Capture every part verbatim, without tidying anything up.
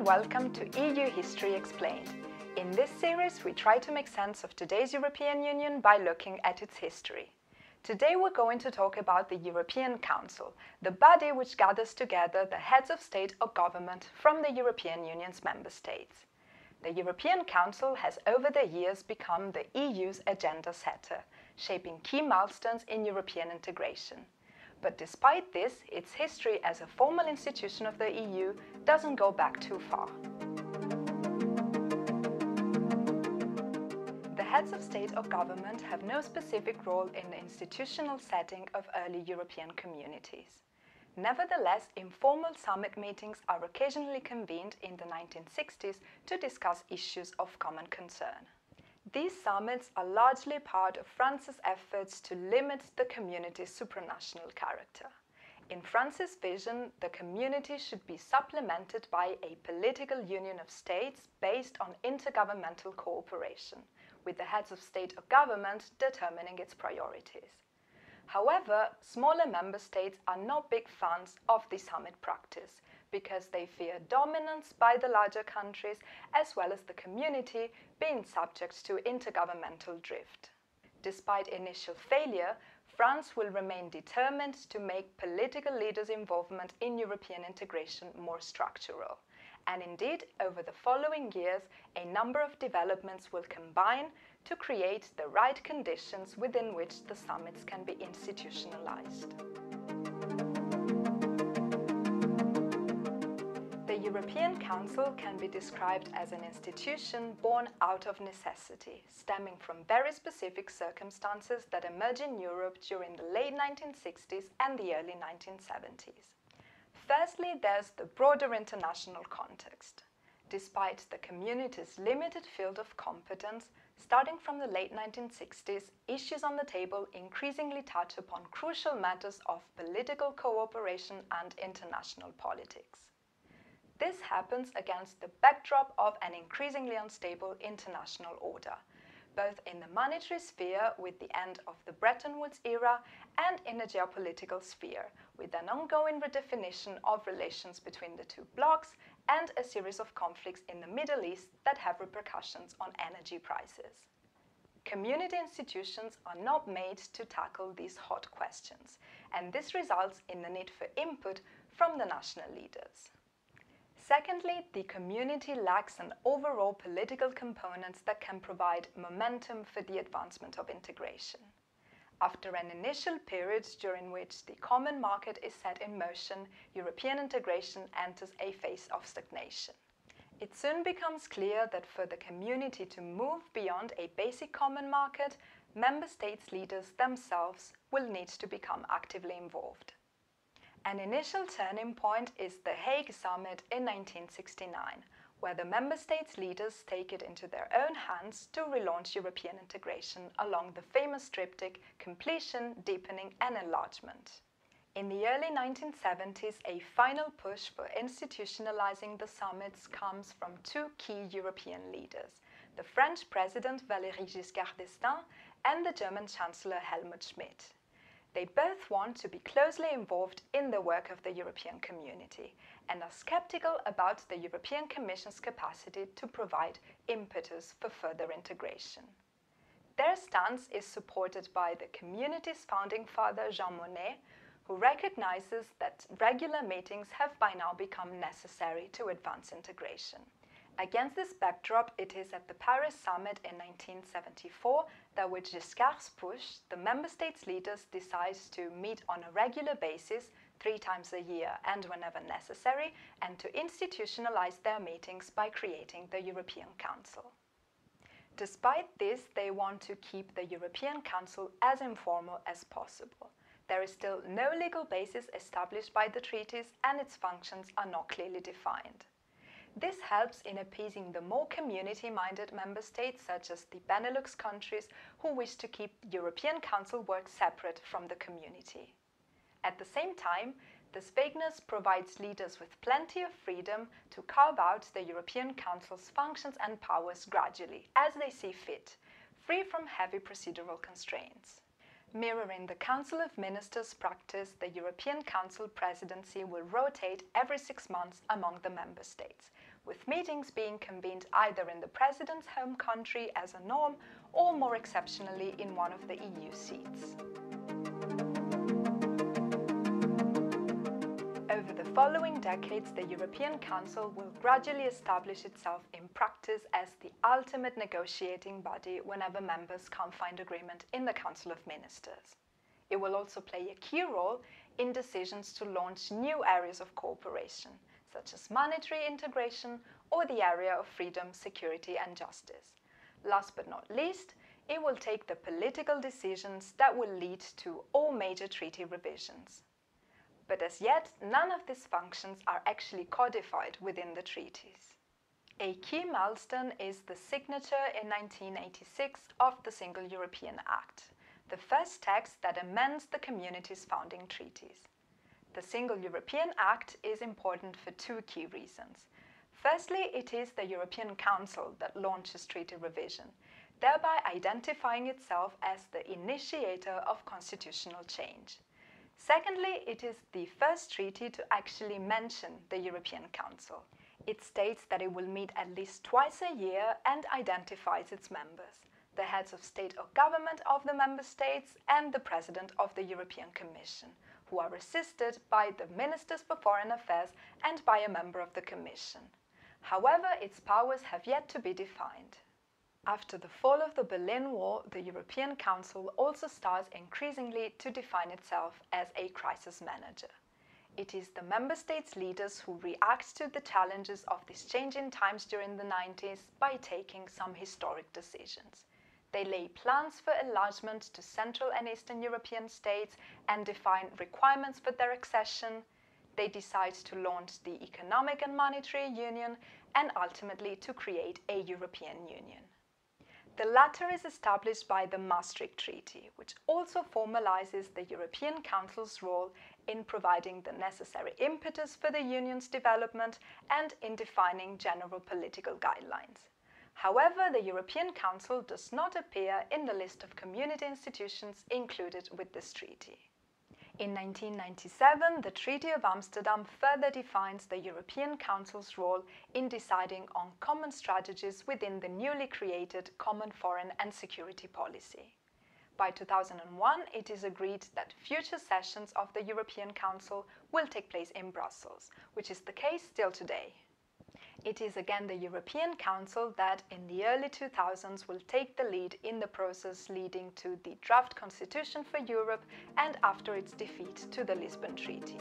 and welcome to E U History Explained. In this series, we try to make sense of today's European Union by looking at its history. Today we're going to talk about the European Council, the body which gathers together the heads of state or government from the European Union's member states. The European Council has over the years become the E U's agenda setter, shaping key milestones in European integration. But despite this, its history as a formal institution of the E U doesn't go back too far. The heads of state or government have no specific role in the institutional setting of early European communities. Nevertheless, informal summit meetings are occasionally convened in the nineteen sixties to discuss issues of common concern. These summits are largely part of France's efforts to limit the community's supranational character. In France's vision, the community should be supplemented by a political union of states based on intergovernmental cooperation, with the heads of state or government determining its priorities. However, smaller member states are not big fans of the summit practice because they fear dominance by the larger countries as well as the community being subject to intergovernmental drift. Despite initial failure, France will remain determined to make political leaders' involvement in European integration more structural. And indeed, over the following years, a number of developments will combine to create the right conditions within which the summits can be institutionalized. The European Council can be described as an institution born out of necessity, stemming from very specific circumstances that emerged in Europe during the late nineteen sixties and the early nineteen seventies. Firstly, there's the broader international context. Despite the community's limited field of competence, starting from the late nineteen sixties, issues on the table increasingly touch upon crucial matters of political cooperation and international politics. This happens against the backdrop of an increasingly unstable international order, both in the monetary sphere with the end of the Bretton Woods era and in the geopolitical sphere, with an ongoing redefinition of relations between the two blocs and a series of conflicts in the Middle East that have repercussions on energy prices. Community institutions are not made to tackle these hot questions, and this results in the need for input from the national leaders. Secondly, the community lacks an overall political component that can provide momentum for the advancement of integration. After an initial period during which the common market is set in motion, European integration enters a phase of stagnation. It soon becomes clear that for the community to move beyond a basic common market, member states' leaders themselves will need to become actively involved. An initial turning point is the Hague Summit in nineteen sixty-nine, where the member states' leaders take it into their own hands to relaunch European integration along the famous triptych completion, deepening and enlargement. In the early nineteen seventies, a final push for institutionalizing the summits comes from two key European leaders, the French President Valéry Giscard and the German Chancellor Helmut Schmidt. They both want to be closely involved in the work of the European community and are skeptical about the European Commission's capacity to provide impetus for further integration. Their stance is supported by the community's founding father Jean Monnet, who recognizes that regular meetings have by now become necessary to advance integration. Against this backdrop, it is at the Paris summit in nineteen seventy-four that with Giscard's push, the member states' leaders decide to meet on a regular basis, three times a year and whenever necessary, and to institutionalize their meetings by creating the European Council. Despite this, they want to keep the European Council as informal as possible. There is still no legal basis established by the treaties and its functions are not clearly defined. This helps in appeasing the more community-minded member states such as the Benelux countries who wish to keep European Council work separate from the community. At the same time, this vagueness provides leaders with plenty of freedom to carve out the European Council's functions and powers gradually, as they see fit, free from heavy procedural constraints. Mirroring the Council of Ministers practice, the European Council presidency will rotate every six months among the member states, with meetings being convened either in the President's home country as a norm or more exceptionally in one of the E U seats. Over the following decades, the European Council will gradually establish itself in practice as the ultimate negotiating body whenever members can't find agreement in the Council of Ministers. It will also play a key role in decisions to launch new areas of cooperation, such as monetary integration or the area of freedom, security and justice. Last but not least, it will take the political decisions that will lead to all major treaty revisions. But as yet, none of these functions are actually codified within the treaties. A key milestone is the signature in nineteen eighty-six of the Single European Act, the first text that amends the Community's founding treaties. The Single European Act is important for two key reasons. Firstly, it is the European Council that launches treaty revision, thereby identifying itself as the initiator of constitutional change. Secondly, it is the first treaty to actually mention the European Council. It states that it will meet at least twice a year and identifies its members, the heads of state or government of the member states and the President of the European Commission, who are assisted by the Ministers for Foreign Affairs and by a member of the Commission. However, its powers have yet to be defined. After the fall of the Berlin Wall, the European Council also starts increasingly to define itself as a crisis manager. It is the member states' leaders who react to the challenges of these changing times during the nineties by taking some historic decisions. They lay plans for enlargement to Central and Eastern European states and define requirements for their accession. They decide to launch the Economic and Monetary Union and ultimately to create a European Union. The latter is established by the Maastricht Treaty, which also formalizes the European Council's role in providing the necessary impetus for the Union's development and in defining general political guidelines. However, the European Council does not appear in the list of community institutions included with this treaty. In nineteen ninety-seven, the Treaty of Amsterdam further defines the European Council's role in deciding on common strategies within the newly created Common Foreign and Security Policy. By two thousand one, it is agreed that future sessions of the European Council will take place in Brussels, which is the case still today. It is again the European Council that in the early two thousands will take the lead in the process leading to the draft Constitution for Europe and after its defeat to the Lisbon Treaty.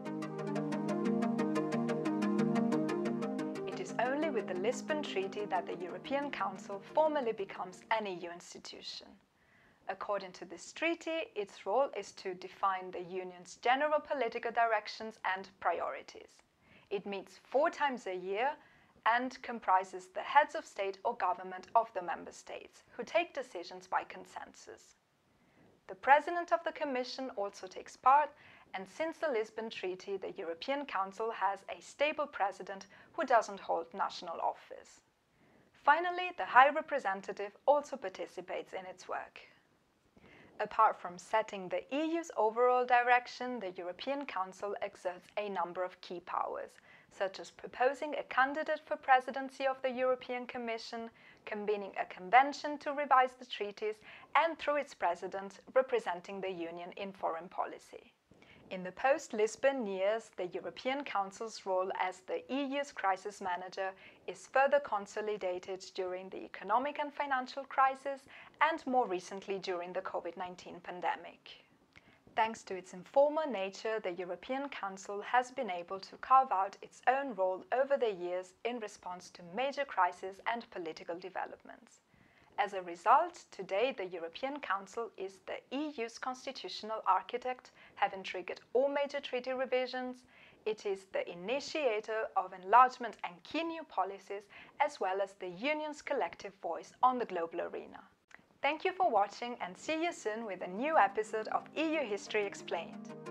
It is only with the Lisbon Treaty that the European Council formally becomes an E U institution. According to this treaty, its role is to define the Union's general political directions and priorities. It meets four times a year and comprises the heads of state or government of the member states, who take decisions by consensus. The President of the Commission also takes part, and since the Lisbon Treaty, the European Council has a stable president who doesn't hold national office. Finally, the High Representative also participates in its work. Apart from setting the E U's overall direction, the European Council exerts a number of key powers, such as proposing a candidate for presidency of the European Commission, convening a convention to revise the treaties, and through its president, representing the Union in foreign policy. In the post-Lisbon years, the European Council's role as the E U's crisis manager is further consolidated during the economic and financial crisis and more recently during the COVID nineteen pandemic. Thanks to its informal nature, the European Council has been able to carve out its own role over the years in response to major crises and political developments. As a result, today the European Council is the E U's constitutional architect, having triggered all major treaty revisions. It is the initiator of enlargement and key new policies, as well as the Union's collective voice on the global arena. Thank you for watching and see you soon with a new episode of E U History Explained.